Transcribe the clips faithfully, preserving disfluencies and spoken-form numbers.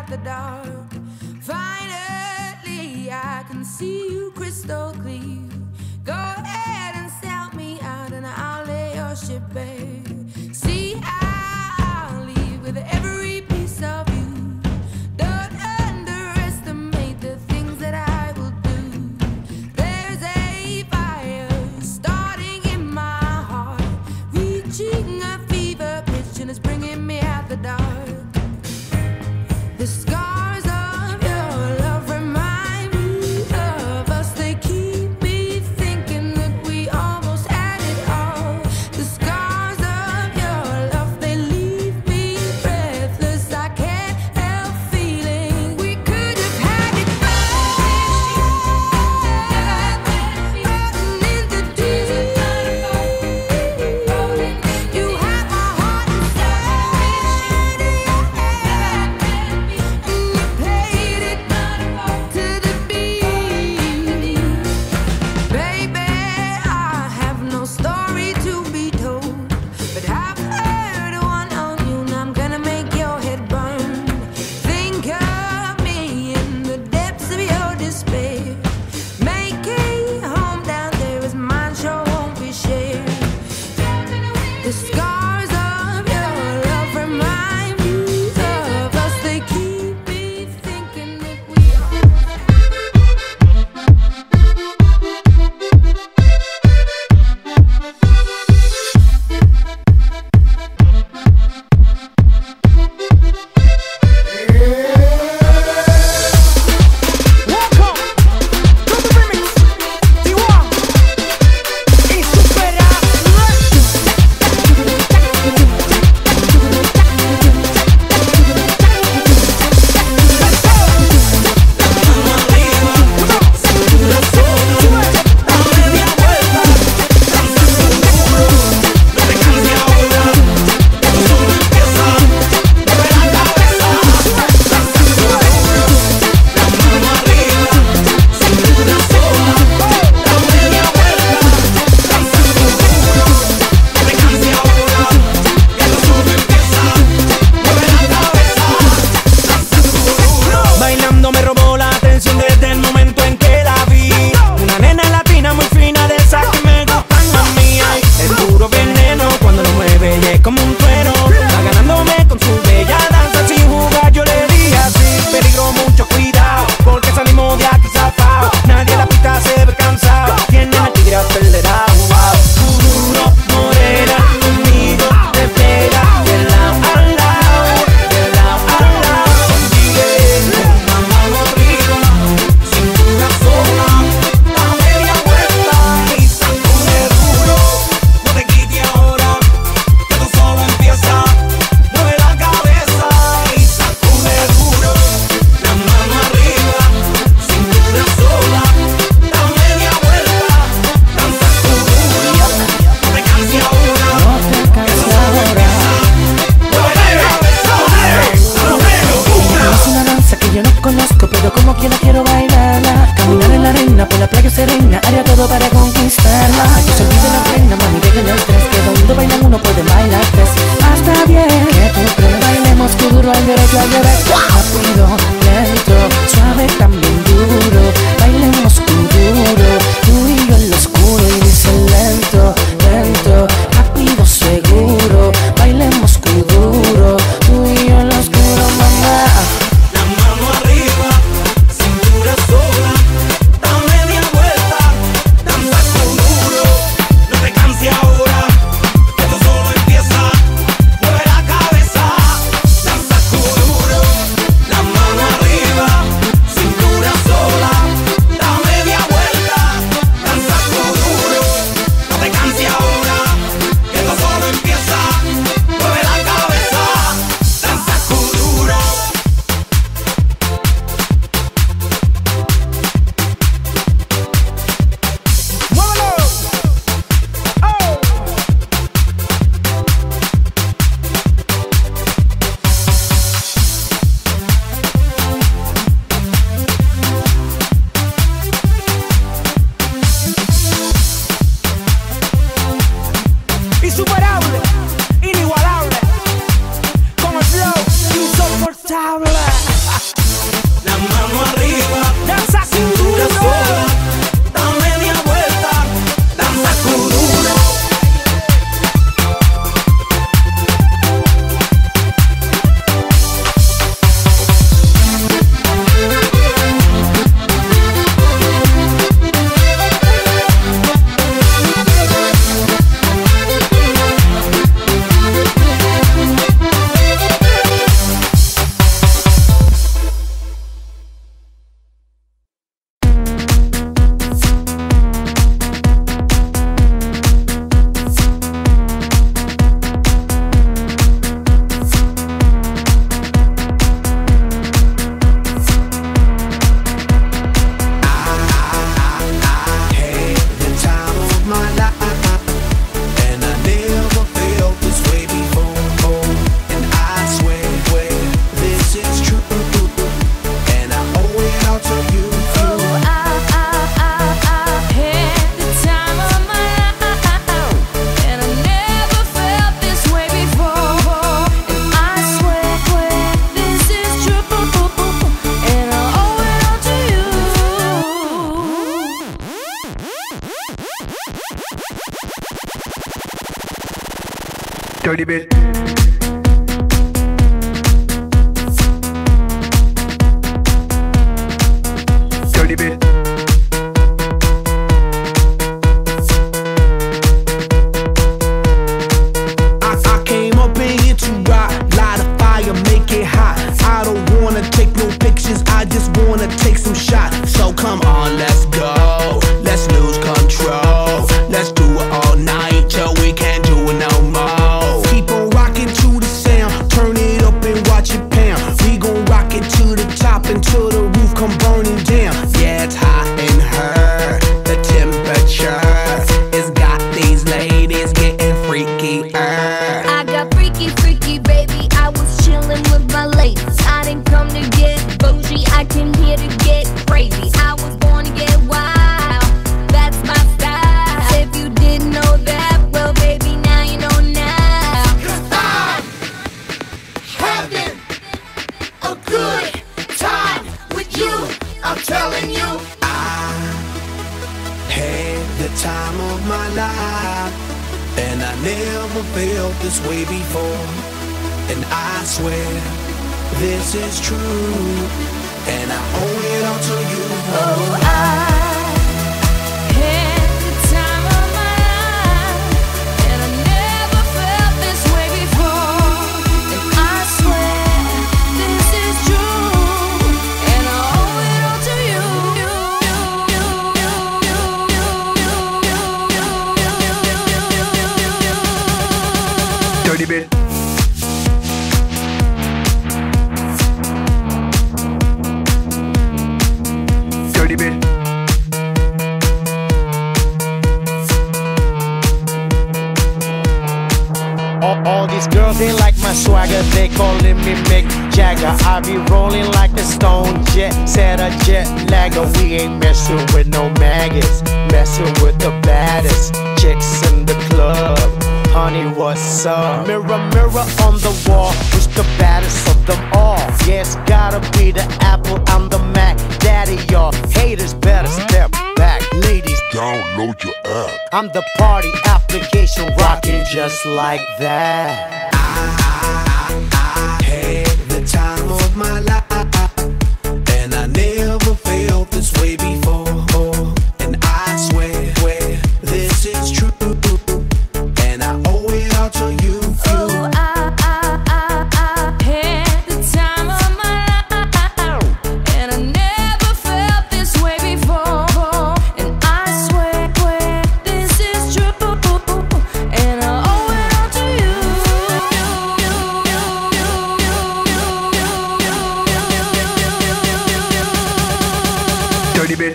the dark. Finally, I can see you crystal clear. Go ahead and sell me out and I'll lay your ship bare. See, I'll leave with every piece of you. Don't underestimate the things that I will do. There's a fire starting in my heart, reaching a fever pitch and it's bringing me out the dark. The scars of your love remind me of us. They keep me thinking that we almost had it all. The scars of Dirty Bill. Dirty Bill. I, I came up in here to rock, light a fire, make it hot. I don't wanna take no pictures, I just wanna take some shots. So come on, let's go, let's lose control. Let's do it all night till we can't do it no more. Keep on rocking to the sound, turn it up and watch it pound. We gon' rock it to the top until the roof come burning down. Yeah, it's hot in her, the temperature has got these ladies getting freaky. I got freaky, freaky, baby. I was chillin' with my ladies. I didn't come to get bougie, I came here to get crazy. I was born to get wild, that's my style. If you didn't know that, well, baby, now you know now. 'Cause I'm having a good time with you, I'm telling you. I had the time of my life, and I never felt this way before. And I swear this is true, and I owe it all to you. Oh, I had the time of my life, and I never felt this way before. And I swear this is true, and I owe it all to you. Dirty Bill. Dirty Bill. All, all these girls, they like my swagger, they calling me Mick Jagger. I be rolling like a stone jet, set a jet lagger. We ain't messing with no maggots, messing with the baddest chicks in the club. Honey, what's up? Mirror, mirror on the wall, who's the baddest of them all? Yeah, it's gotta be the Apple, I'm the Mac. Daddy, y'all haters better step back. Ladies, download your app. I'm the party application rocking just like that. I, I, I had the time of my life, and I never felt this way before. And I swear, swear this is true, and I owe it all to you. Oh, I, I, I, I had the time of my life, and I never felt this way before. And I swear, swear this is true, and I owe it all to you. Dirty Bill.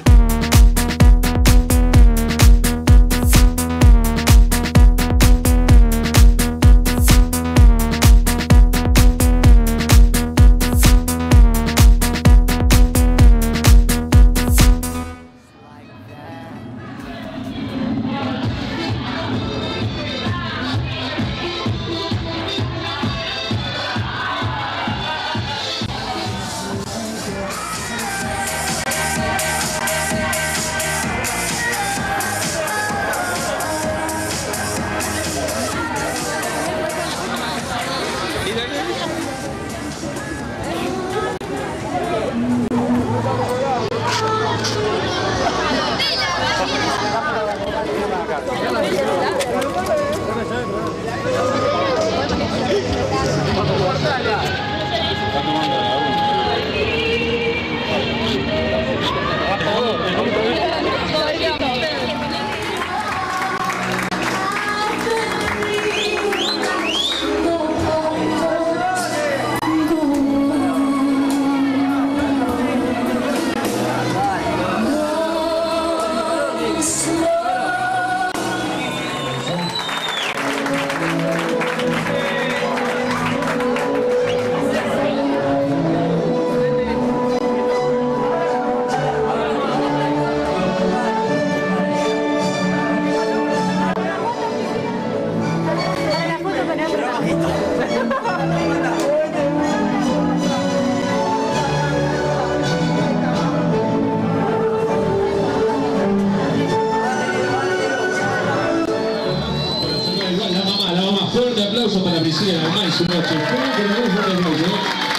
fuerte aplauso para Priscila Normay, su noche. Fuerte, muy fuerte aplauso.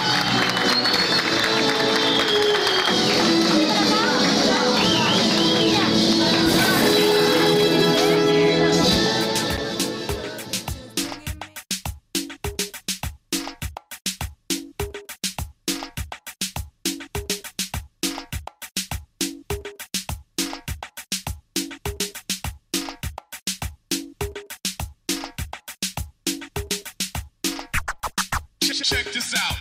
Check this out.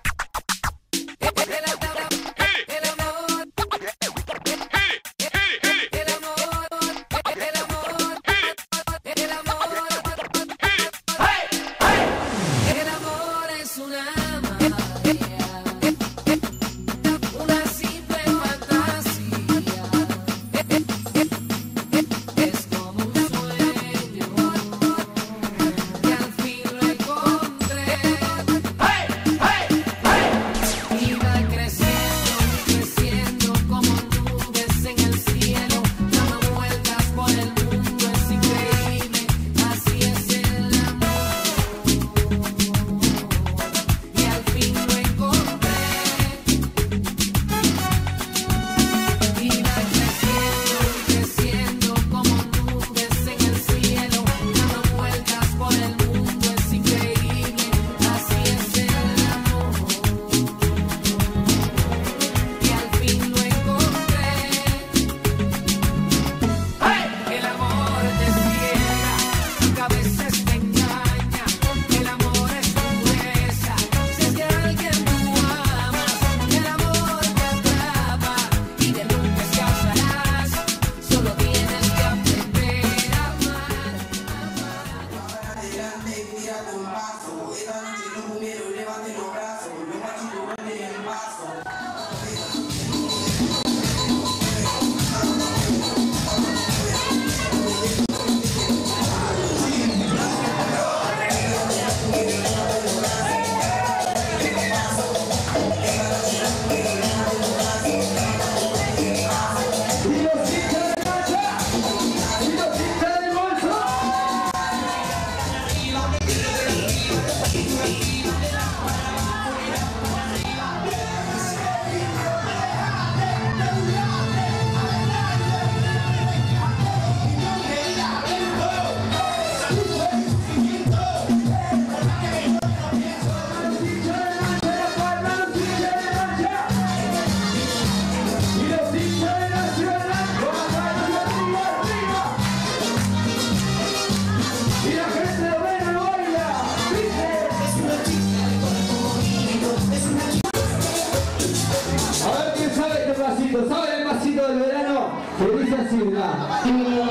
¿Saben el pasito del verano? Se dice así, ¿verdad?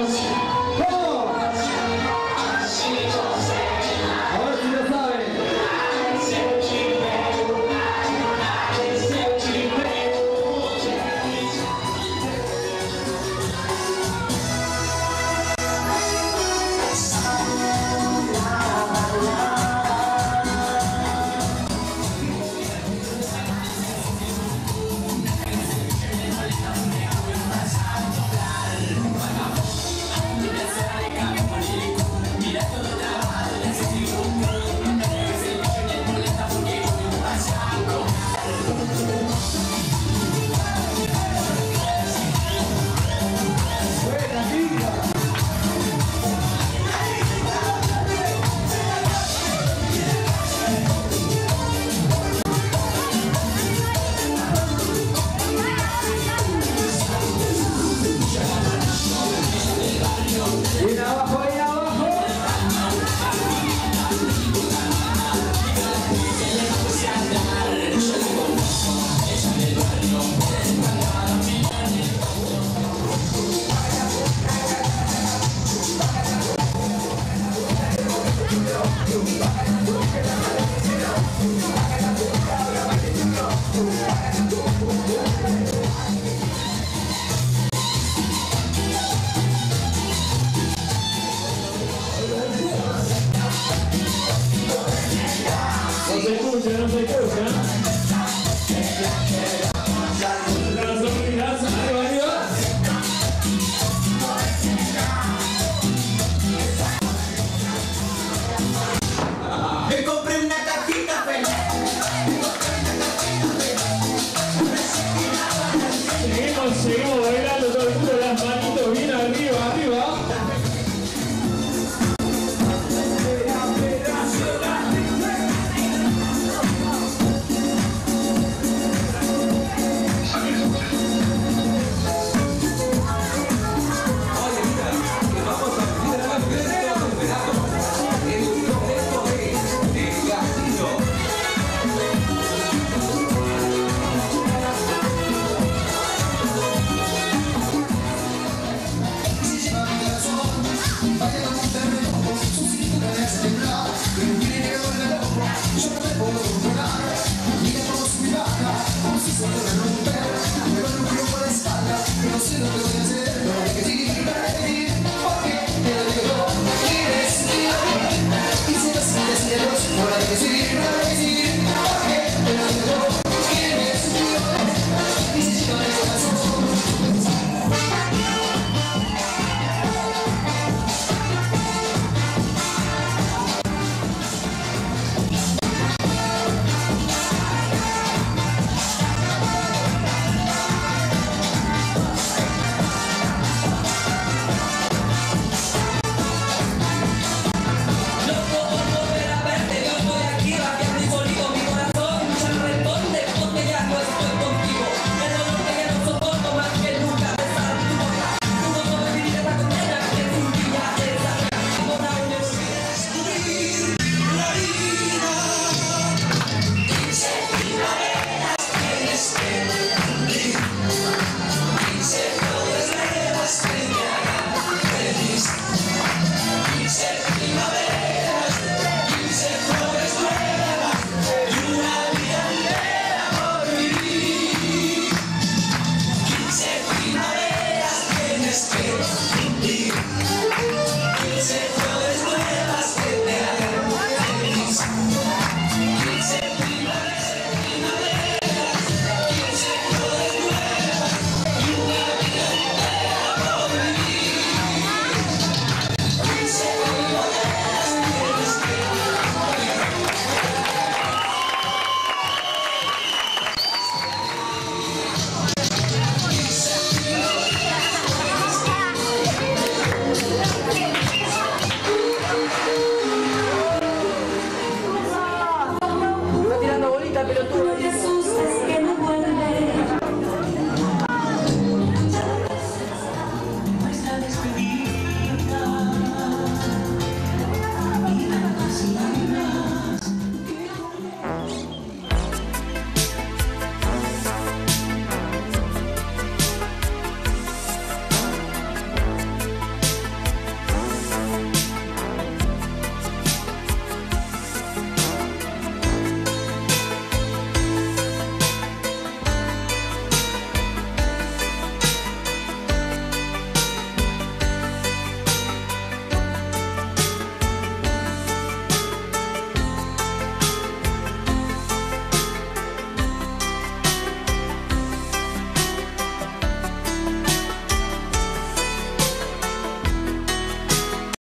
¿Cómo? A ver si lo saben. You